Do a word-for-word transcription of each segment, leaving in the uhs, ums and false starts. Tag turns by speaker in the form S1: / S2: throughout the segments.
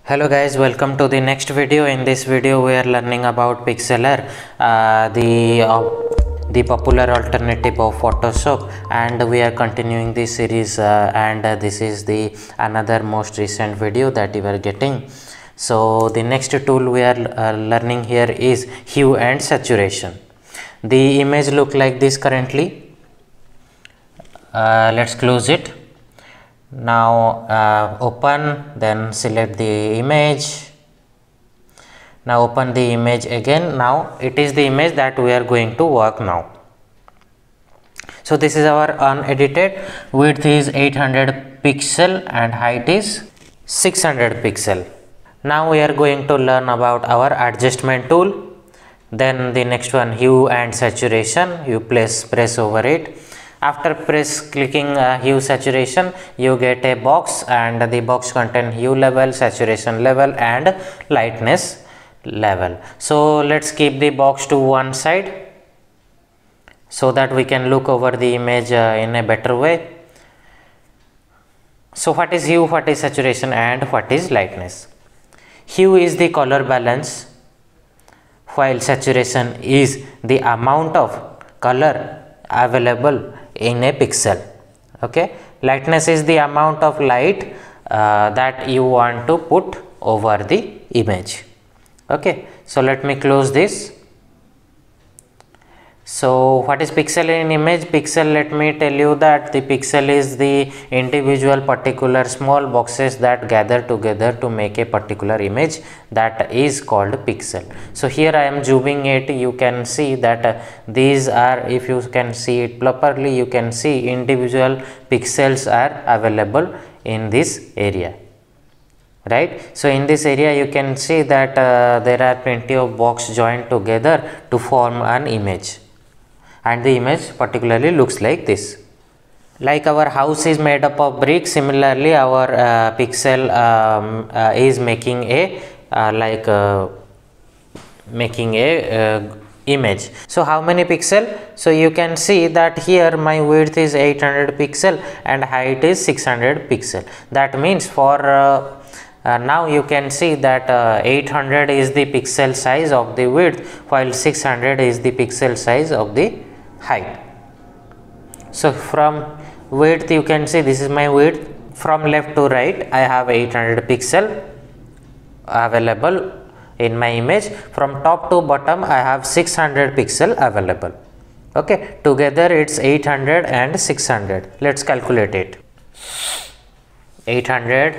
S1: Hello guys, welcome to the next video. In this video we are learning about Pixlr, uh, the uh, the popular alternative of Photoshop, and we are continuing this series uh, and uh, this is the another most recent video that you are getting. So the next tool we are uh, learning here is hue and saturation. The image look like this currently. Uh, let's close it. Now uh, open, then select the image. Now open the image again. Now it is the image that we are going to work now. So this is our unedited. Width is eight hundred pixel and height is six hundred pixel. Now we are going to learn about our adjustment tool. Then the next one, hue and saturation. You place press over it. After press clicking uh, hue saturation, you get a box, and the box contain hue level, saturation level and lightness level. So let's keep the box to one side so that we can look over the image uh, in a better way. So what is hue, what is saturation and what is lightness? Hue is the color balance, while saturation is the amount of color available in a pixel. Okay, lightness is the amount of light uh, that you want to put over the image. Okay, so let me close this. So what is pixel in image? Pixel, let me tell you that the pixel is the individual particular small boxes that gather together to make a particular image, that is called pixel. So here I am zooming it. You can see that uh, these are, if you can see it properly, you can see individual pixels are available in this area, right? So in this area you can see that uh, there are plenty of boxes joined together to form an image, and the image particularly looks like this. Like our house is made up of bricks, similarly our uh, pixel um, uh, is making a uh, like uh, making a uh, image. So how many pixel? So you can see that here my width is eight hundred pixel and height is six hundred pixel. That means for uh, Uh, now you can see that uh, eight hundred is the pixel size of the width, while six hundred is the pixel size of the height. So from width you can see this is my width. From left to right I have eight hundred pixel available in my image. From top to bottom I have six hundred pixel available. Okay, together it's eight hundred and six hundred. Let's calculate it. eight hundred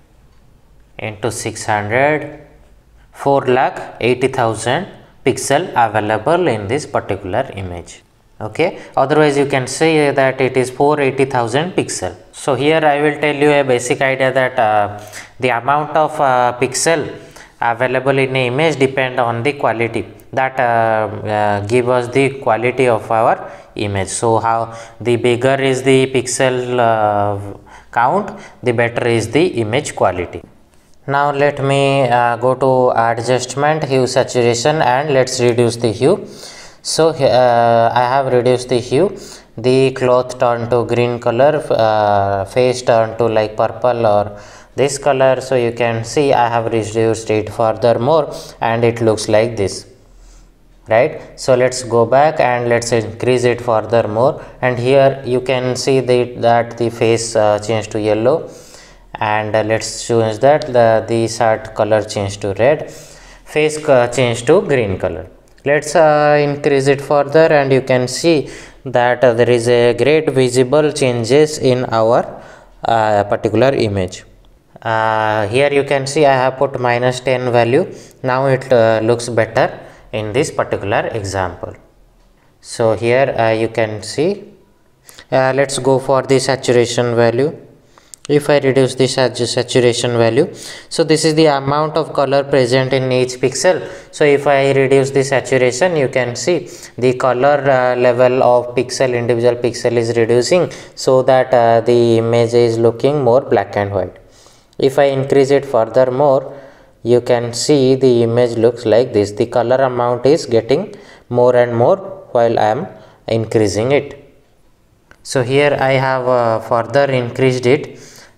S1: into six hundred, four lakh eighty thousand pixel available in this particular image. Okay, otherwise you can say that it is four hundred eighty thousand pixel. So here I will tell you a basic idea that uh, the amount of uh, pixel available in an image depend on the quality that uh, uh, give us the quality of our image. So how the bigger is the pixel uh, count, the better is the image quality. Now let me uh, go to adjustment, hue saturation, and let's reduce the hue. So uh, I have reduced the hue. The cloth turned to green color, uh, face turned to like purple or this color. So you can see I have reduced it furthermore and it looks like this, right? So let's go back and let's increase it furthermore, and here you can see the, that the face uh, changed to yellow. And uh, let's choose that the, the shirt color changed to red, face uh, changed to green color. Let's uh, increase it further, and you can see that uh, there is a great visible changes in our uh, particular image. Uh, here you can see I have put minus ten value. Now it uh, looks better in this particular example. So here uh, you can see uh, let's go for the saturation value. If I reduce this saturation value, so this is the amount of color present in each pixel. So if I reduce the saturation, you can see the color uh, level of pixel, individual pixel is reducing, so that uh, the image is looking more black and white. If I increase it furthermore, you can see the image looks like this. The color amount is getting more and more while I am increasing it. So here I have uh, further increased it.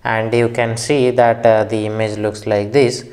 S1: and you can see that uh, the image looks like this.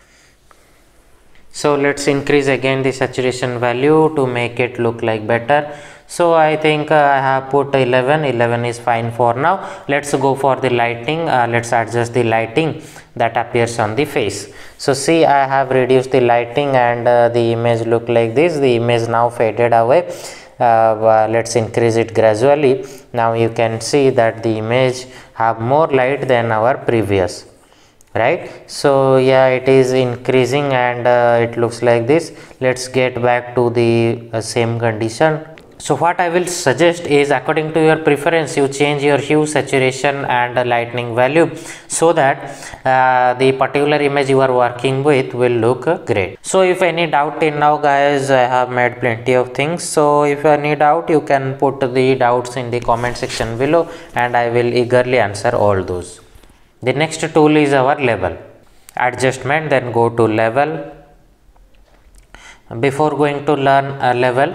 S1: So let's increase again the saturation value to make it look like better. So I think uh, I have put eleven. eleven is fine for now. Let's go for the lighting. Uh, let's adjust the lighting that appears on the face. So see, I have reduced the lighting and uh, the image look like this. The image now faded away. Uh, uh, let's increase it gradually. Now you can see that the image have more light than our previous, right? So yeah, it is increasing and uh, it looks like this. Let's get back to the uh, same condition. So what I will suggest is, according to your preference, you change your hue, saturation and uh, lightning value, so that uh, the particular image you are working with will look uh, great. So if any doubt till now, guys, I have made plenty of things. So if any doubt, you can put the doubts in the comment section below and I will eagerly answer all those. The next tool is our level adjustment. Then go to level. Before going to learn a level,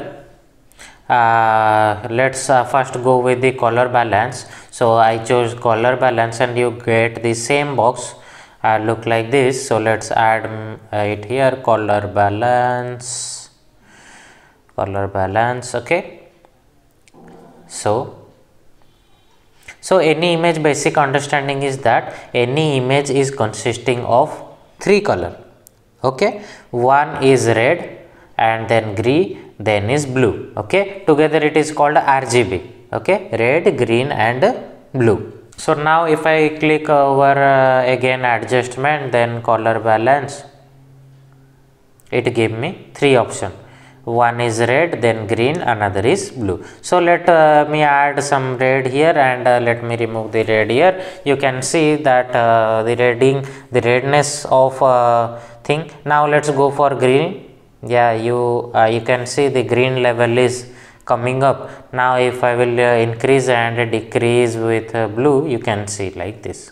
S1: uh, let's uh, first go with the color balance. So I chose color balance and you get the same box uh, look like this. So let's add um, it here, color balance, color balance. Okay. So So any image basic understanding is that any image is consisting of three color. Okay, one is red and then green, then is blue. Okay, together it is called R G B. Okay, red, green and blue. So now if I click over uh, again adjustment, then color balance, it give me three options. One is red, then green, another is blue. So let uh, me add some red here and uh, let me remove the red here. You can see that uh, the reading, the redness of uh, thing. Now let's go for green. Yeah, you uh, you can see the green level is coming up. Now if I will uh, increase and decrease with uh, blue, you can see like this.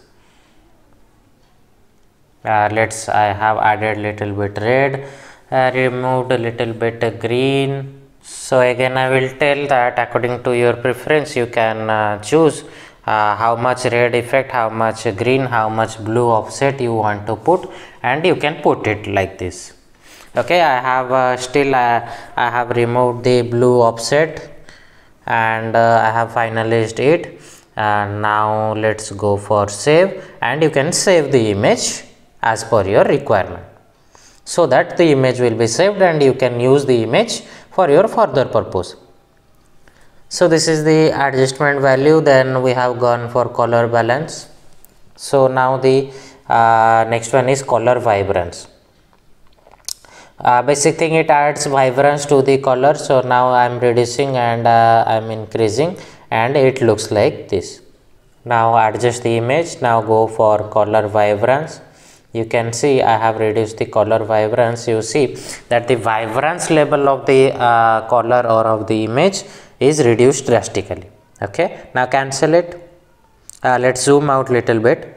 S1: Uh, let's I have added little bit red. Uh, removed a little bit uh, green. So again I will tell that according to your preference you can uh, choose uh, how much red effect, how much green, how much blue offset you want to put, and you can put it like this. Okay, I have uh, still uh, I have removed the blue offset and uh, I have finalized it. And now let's go for save, and you can save the image as per your requirement, so that the image will be saved and you can use the image for your further purpose. So this is the adjustment value. Then we have gone for color balance. So now the uh, next one is color vibrance. Uh, basic thing, it adds vibrance to the color. So now I am reducing and uh, I am increasing and it looks like this. Now adjust the image. Now go for color vibrance. You can see I have reduced the color vibrance. You see that the vibrance level of the uh, color or of the image is reduced drastically. Okay, now cancel it. Uh, let's zoom out little bit.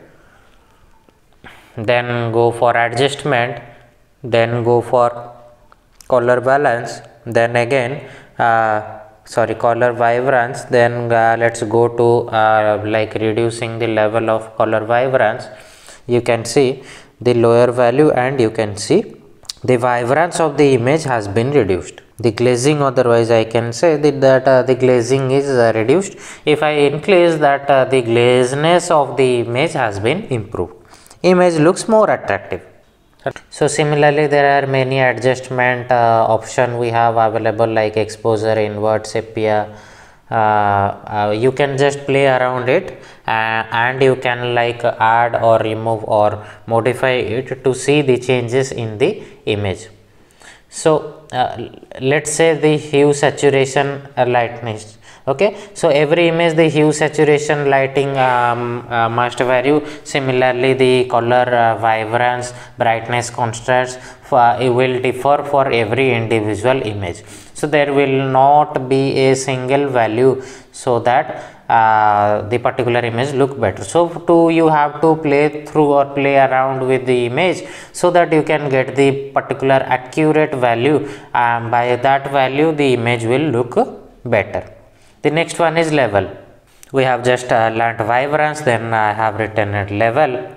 S1: Then go for adjustment. Then go for color balance. Then again, uh, sorry, color vibrance. Then uh, let's go to uh, like reducing the level of color vibrance. You can see the lower value and you can see the vibrance of the image has been reduced. The glazing, otherwise I can say that, that uh, the glazing is uh, reduced. If I increase that, uh, the glazeness of the image has been improved. Image looks more attractive. So similarly there are many adjustment uh, option we have available, like exposure, invert, sepia. Uh, uh, you can just play around it uh, and you can like add or remove or modify it to see the changes in the image. So uh, let's say the hue, saturation, uh, lightness. Okay, so every image the hue, saturation, lighting um, uh, must vary. Similarly the color uh, vibrance, brightness, contrast uh, it will differ for every individual image. So there will not be a single value so that uh, the particular image look better. So to you have to play through or play around with the image so that you can get the particular accurate value. Um, by that value the image will look better. The next one is level. we have just uh, learnt vibrance, then I have written a level.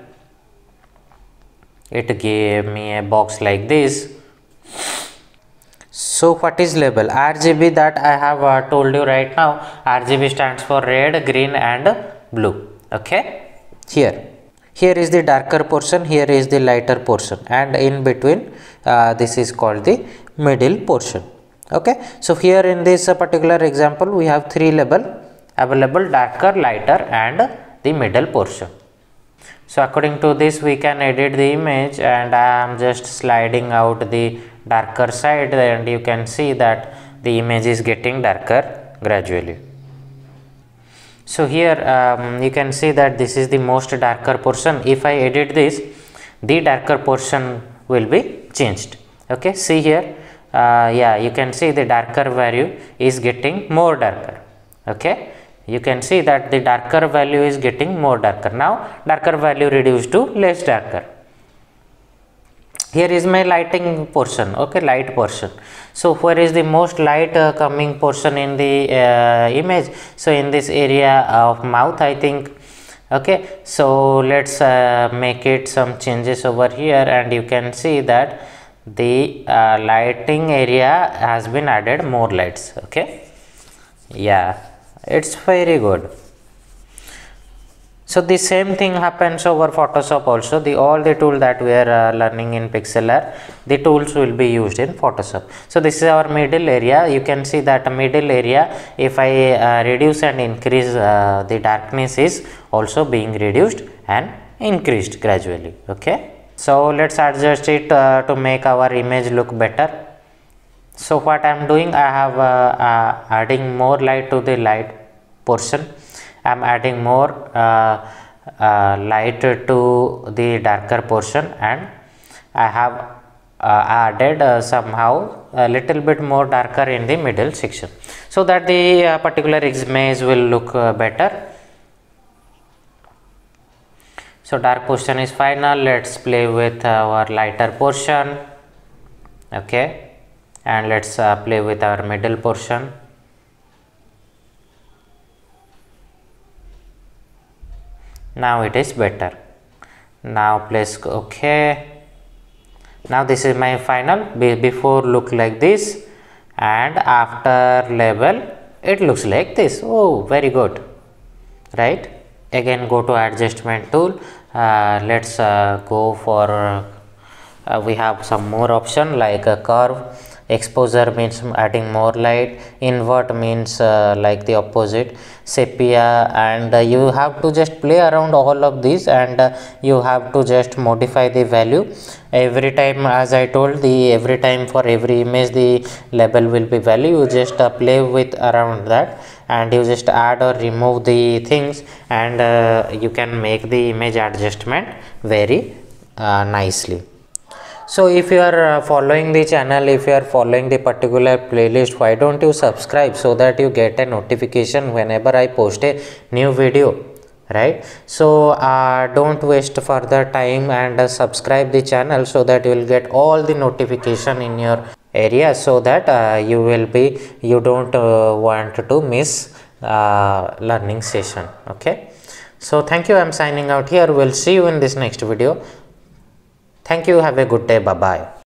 S1: It gave me a box like this. So what is label? R G B that I have uh, told you right now. R G B stands for red, green and blue. Okay. Here. Here is the darker portion, here is the lighter portion, and in between uh, this is called the middle portion. Okay. So here in this uh, particular example we have three label available: darker, lighter and the middle portion. So according to this we can edit the image, and I am just sliding out the darker side, and you can see that the image is getting darker gradually. So here um, you can see that this is the most darker portion. If I edit this, the darker portion will be changed. Okay, see here, uh, yeah, you can see the darker value is getting more darker. Okay, you can see that the darker value is getting more darker. Now darker value reduced to less darker. Here is my lighting portion. Okay, light portion. So where is the most light uh, coming portion in the uh, image? So in this area of mouth, I think. Okay, so let's uh, make it some changes over here, and you can see that the uh, lighting area has been added more lights. Okay, yeah, it's very good. So the same thing happens over Photoshop also. The all the tool that we are uh, learning in Pixlr, the tools will be used in Photoshop. So this is our middle area. You can see that middle area, if I uh, reduce and increase, uh, the darkness is also being reduced and increased gradually. Okay. So let's adjust it uh, to make our image look better. So what I am doing, I have uh, uh, adding more light to the light portion. I am adding more uh, uh, light to the darker portion, and I have uh, added uh, somehow a little bit more darker in the middle section, so that the uh, particular image will look uh, better. So dark portion is final. Let's play with our lighter portion. Okay, and let's uh, play with our middle portion. Now it is better. Now place okay. Now this is my final. Be before look like this, and after label it looks like this. Oh, very good, right? Again go to adjustment tool. Uh, let's uh, go for uh, we have some more option like a curve. Exposure means adding more light, invert means uh, like the opposite, sepia, and uh, you have to just play around all of these, and uh, you have to just modify the value every time. As I told, the every time for every image the label will be value. You just uh, play with around that, and you just add or remove the things, and uh, you can make the image adjustment very uh, nicely. So if you are uh, following the channel, if you are following the particular playlist, why don't you subscribe so that you get a notification whenever I post a new video, right? So uh, don't waste further time, and uh, subscribe the channel so that you will get all the notification in your area, so that uh, you will be you don't uh, want to miss uh, learning session. Okay, so thank you. I'm signing out here. We'll see you in this next video. Thank you. Have a good day. Bye bye.